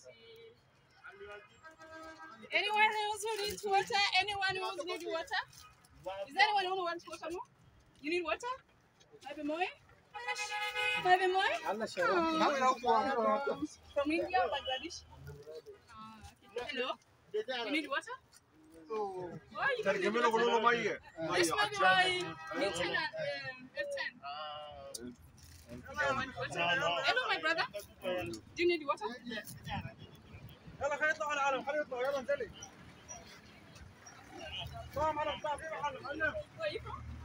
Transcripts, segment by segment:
Anyone else who needs water? Anyone who needs water? Is there anyone who wants water more? You need water? Maybe more? Maybe more? From India or Bangladesh? Okay. Hello? You need water? Why you need water? This maybe my Milton F10. Hello, my brother. Do you need water? يلا خلينا نطلع على العالم خلينا نطلع يلا انزلي طلع على الطاق يلا على العالم طيب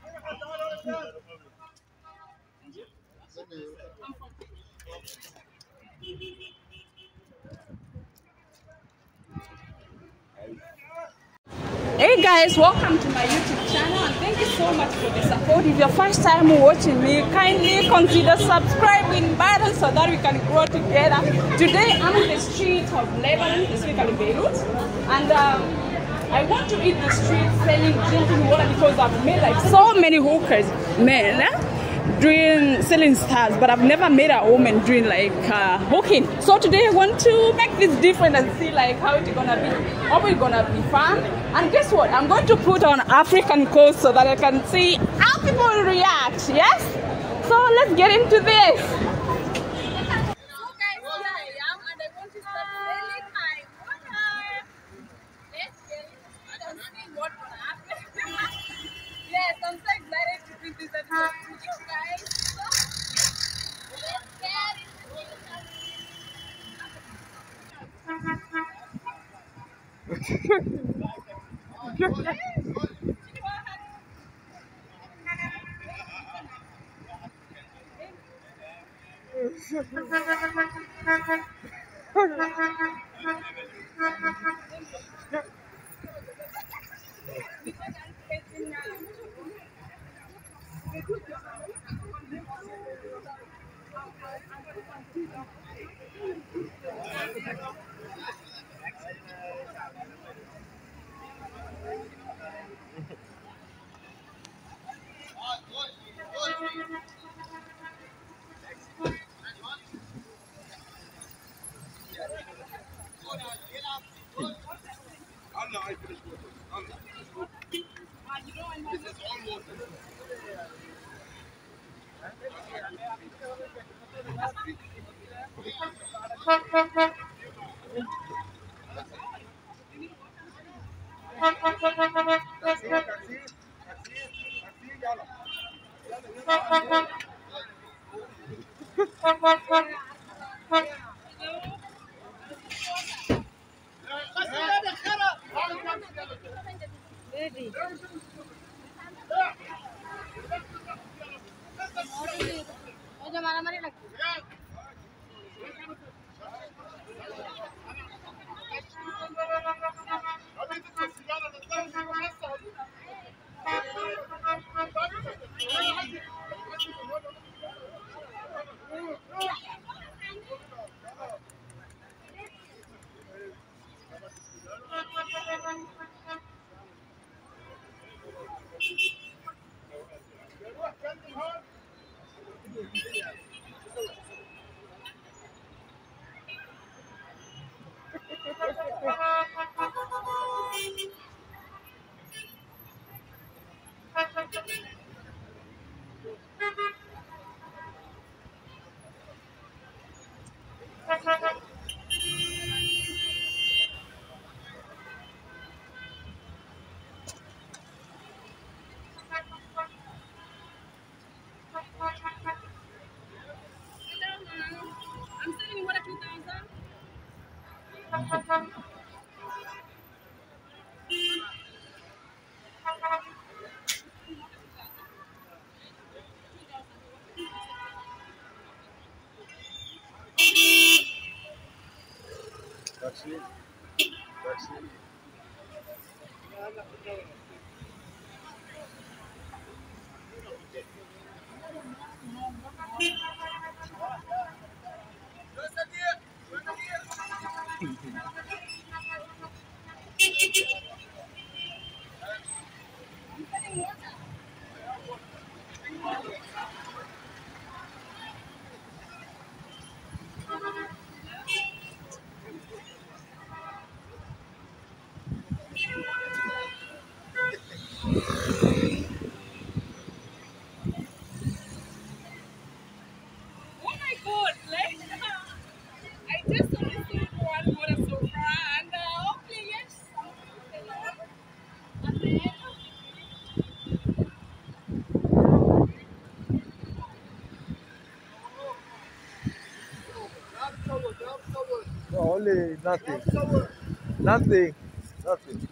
Hey guys, welcome to my YouTube channel and thank you so much for the support. If you're first time watching me, kindly consider subscribing button so that we can grow together. Today I'm in the street of Lebanon, specifically Beirut, and I want to eat the street selling drinking water because I've made like so many hookers, men, doing selling stars, but I've never made a woman doing like hooking. So today I want to make this different and see like how it's gonna be. Hope it's gonna be fun. And guess what? I'm going to put on African clothes so that I can see how people will react. Yes? So let's get into this. Yes, I'm so excited to bring this episode to you guys. Let's get I'm selling water 2,000. Taxi. only nothing. Nothing. Nothing.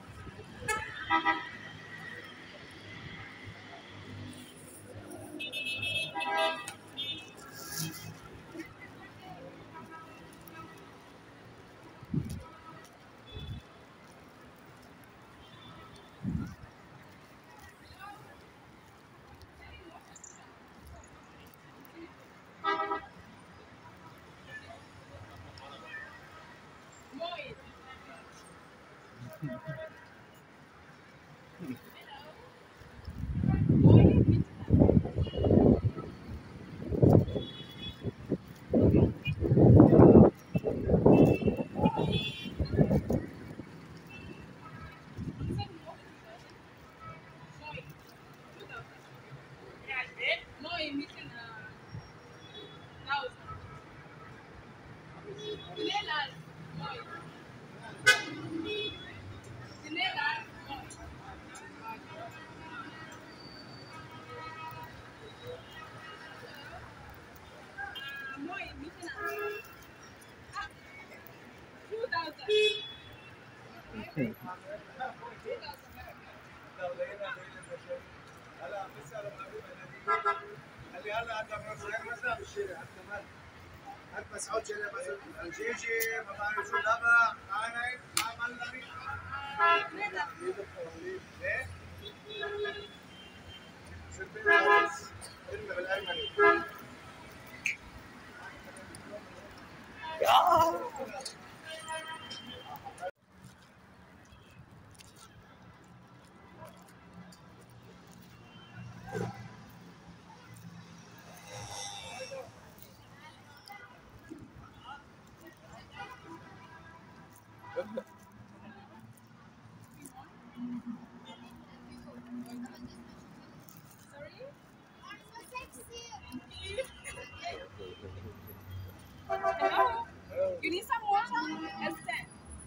Hello? You need some water? Yes, sir.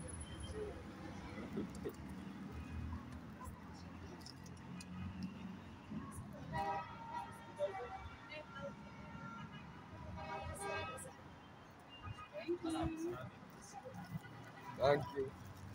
Thank you.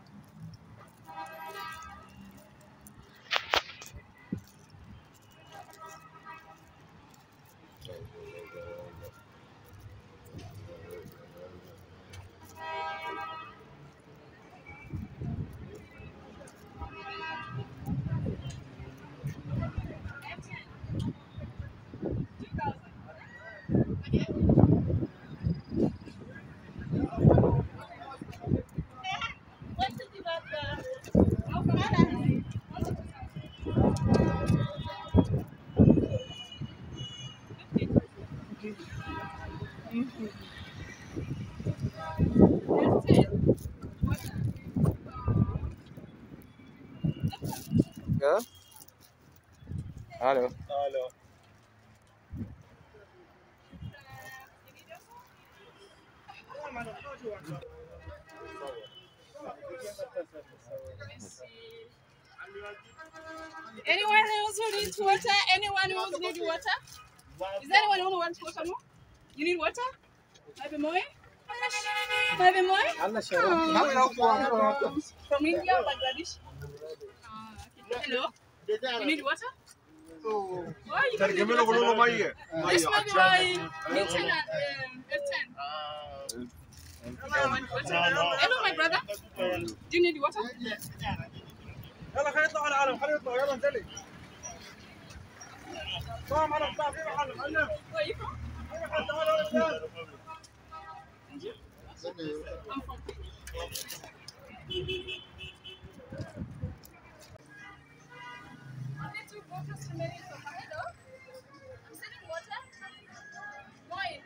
Yeah? Hello. Hello. Anyone else who needs water? Anyone else need water? Is there anyone who wants water more? You need water? Maybe more? Maybe more? From India or Bangladesh? Okay. Hello? You need water? Oh, you can need water. This may be my Milton and F10. Want water? Hello, my brother. Do you need water? يلا خلينا نطلع على العالم خلينا نطلع يلا انزلي طلع على الطاف يلا علم علم Where are you from? I'm from Okay, two bottles to make it for hello. I'm selling water. Wine.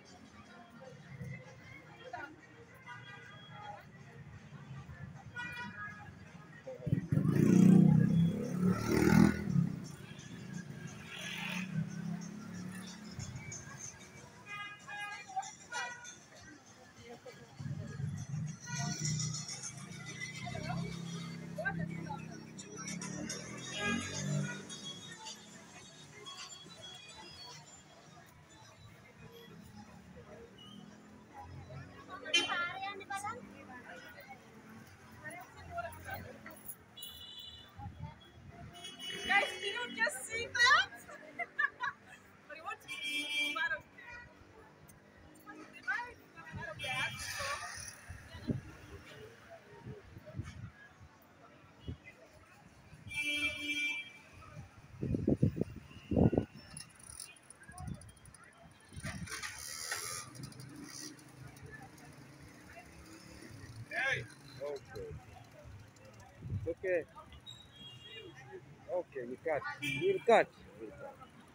Okay. It's okay. Okay, we cut. We'll cut. We'll cut.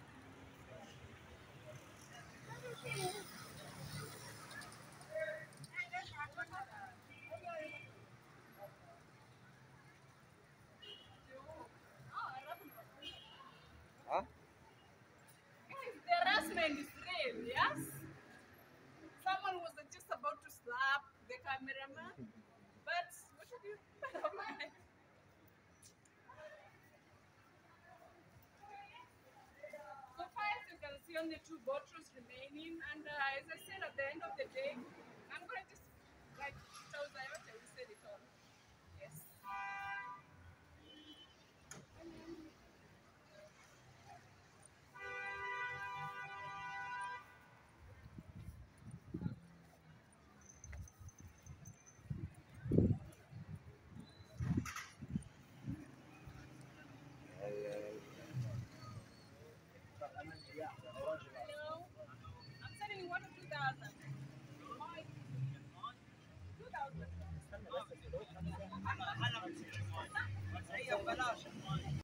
Huh? Guys, the harassment is real, yes? Someone was just about to slap the cameraman, but what should you So far as you can see only 2 bottles remaining, and as I said at the end of the day, I'm going to just like tell Zayota we said it all. Yes. Hello. I'm sending you 1 or 2,000. 2,000.